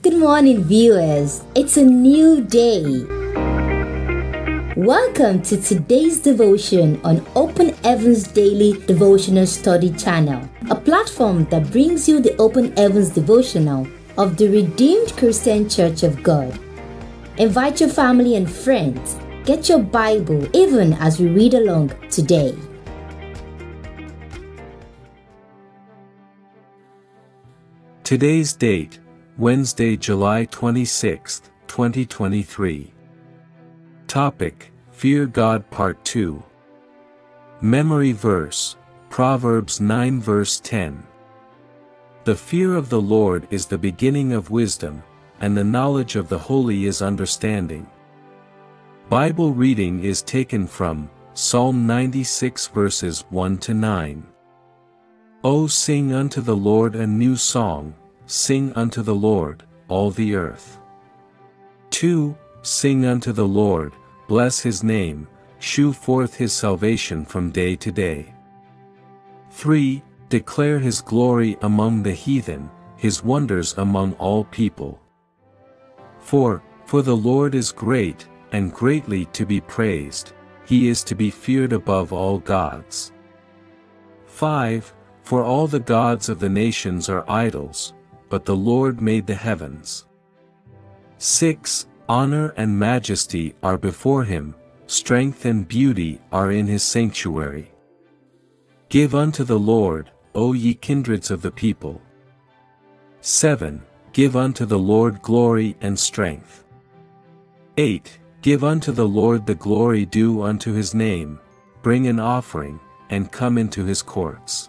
Good morning, viewers. It's a new day. Welcome to today's devotion on Open Heavens Daily Devotional Study Channel, a platform that brings you the Open Heavens devotional of the Redeemed Christian Church of God. Invite your family and friends. Get your Bible even as we read along today. Today's date, Wednesday, July 26, 2023. Topic: Fear God Part 2. Memory verse, Proverbs 9 verse 10. The fear of the Lord is the beginning of wisdom, and the knowledge of the holy is understanding. Bible reading is taken from Psalm 96 verses 1 to 9. O sing unto the Lord a new song, sing unto the Lord, all the earth. 2. Sing unto the Lord, bless his name, shew forth his salvation from day to day. 3. Declare his glory among the heathen, his wonders among all people. 4. For the Lord is great, and greatly to be praised, he is to be feared above all gods. 5. For all the gods of the nations are idols, but the Lord made the heavens. 6. Honor and majesty are before him, strength and beauty are in his sanctuary. Give unto the Lord, O ye kindreds of the people. 7. Give unto the Lord glory and strength. 8. Give unto the Lord the glory due unto his name, bring an offering, and come into his courts.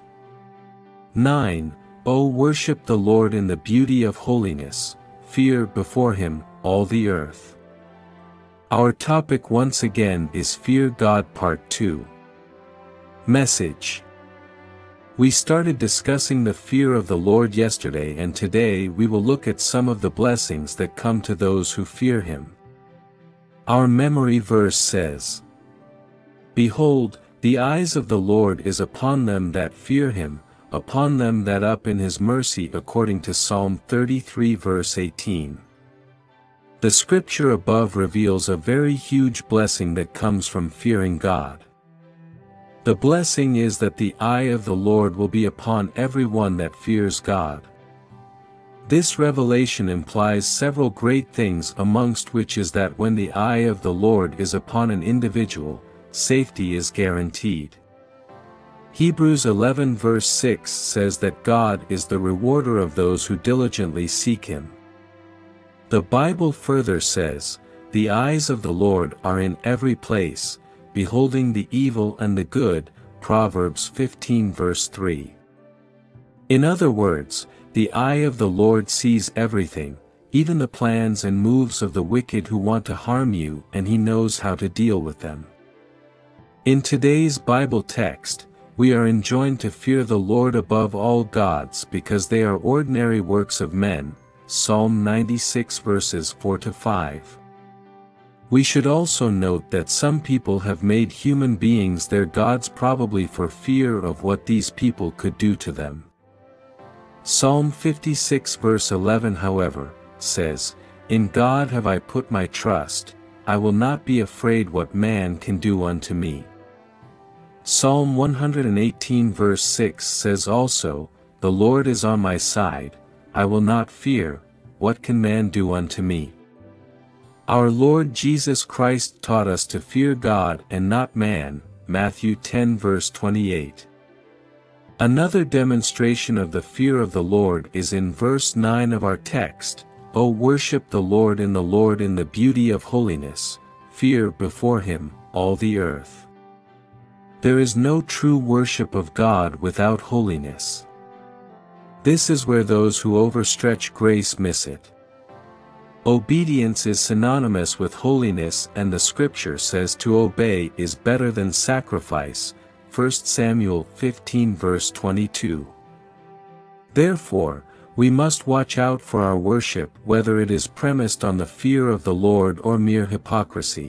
9. O worship the Lord in the beauty of holiness, fear before him, all the earth. Our topic once again is Fear God Part 2. Message. We started discussing the fear of the Lord yesterday, and today we will look at some of the blessings that come to those who fear him. Our memory verse says, Behold, the eyes of the Lord is upon them that fear him, upon them that up in his mercy, according to Psalm 33 verse 18. The scripture above reveals a very huge blessing that comes from fearing God. The blessing is that the eye of the Lord will be upon everyone that fears God. This revelation implies several great things, amongst which is that when the eye of the Lord is upon an individual, safety is guaranteed. Hebrews 11 verse 6 says that God is the rewarder of those who diligently seek him. The Bible further says, The eyes of the Lord are in every place, beholding the evil and the good, Proverbs 15 verse 3. In other words, the eye of the Lord sees everything, even the plans and moves of the wicked who want to harm you, and he knows how to deal with them. In today's Bible text, we are enjoined to fear the Lord above all gods because they are ordinary works of men, Psalm 96 verses 4 to 5. We should also note that some people have made human beings their gods, probably for fear of what these people could do to them. Psalm 56 verse 11, however, says, In God have I put my trust, I will not be afraid what man can do unto me. Psalm 118 verse 6 says also, The Lord is on my side, I will not fear, what can man do unto me? Our Lord Jesus Christ taught us to fear God and not man, Matthew 10 verse 28. Another demonstration of the fear of the Lord is in verse 9 of our text, O worship the Lord in the beauty of holiness, fear before him, all the earth. There is no true worship of God without holiness. This is where those who overstretch grace miss it. Obedience is synonymous with holiness, and the scripture says to obey is better than sacrifice, 1 Samuel 15 verse 22. Therefore, we must watch out for our worship, whether it is premised on the fear of the Lord or mere hypocrisy.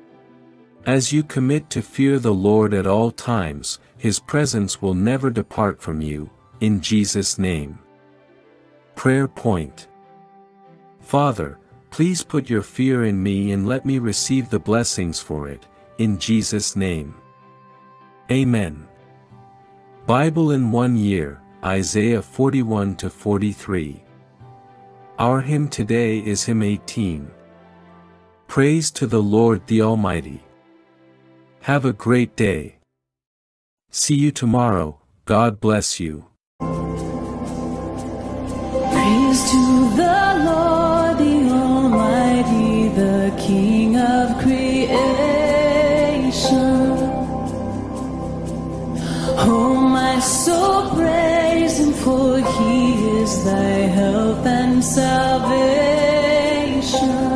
As you commit to fear the Lord at all times, his presence will never depart from you, in Jesus' name. Prayer point. Father, please put your fear in me and let me receive the blessings for it, in Jesus' name. Amen. Bible in 1 year, Isaiah 41-43. Our hymn today is hymn 18. Praise to the Lord the Almighty. Have a great day. See you tomorrow. God bless you. Praise to the Lord the Almighty, the King of creation. Oh, my soul, praise Him, for He is thy help and salvation.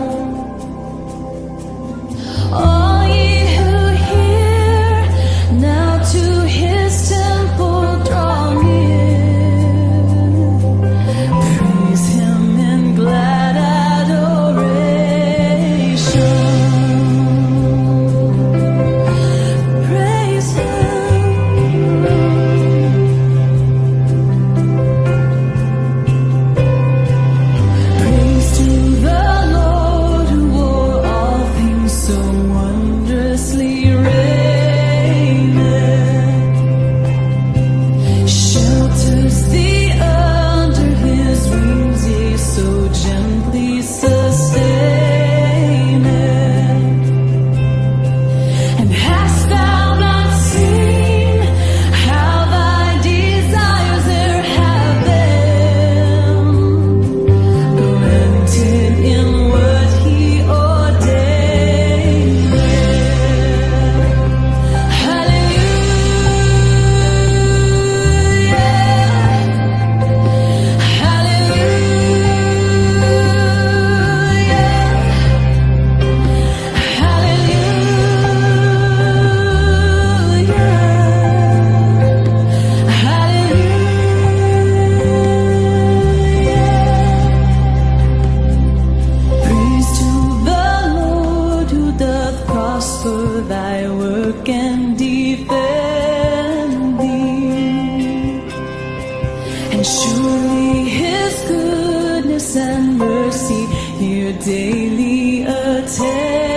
All ye who hear, now to His temple draw near. Praise Him in glad adoration. Praise Him. Praise to the Lord who o'er all things so wondrously reigneth. Shelters thee under His wings, yea, so gently sustaineth. And hast thou not seen how thy desires there have been granted in what He ordained? Hallelujah, Praise to the Lord who doth prosper thy work and defend thee. And surely His goodness and mercy here daily attend.